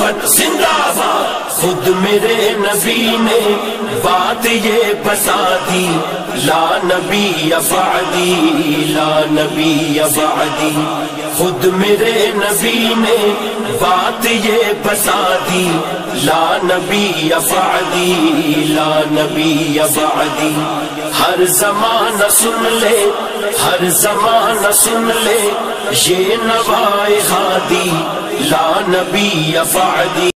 मोहब्बत जिंदाबाद। खुद मेरे नबी ने बात ये बता दी, ला नबी अबादी, ला नबी अबादी। खुद मेरे नबी ने बात ये बता दी, ला नबी अबादी, ला नबी अबादी। हर ज़माना सुन ले, हर ज़माना सुन ले, ये नवाए हादी, ला नबी अबादी।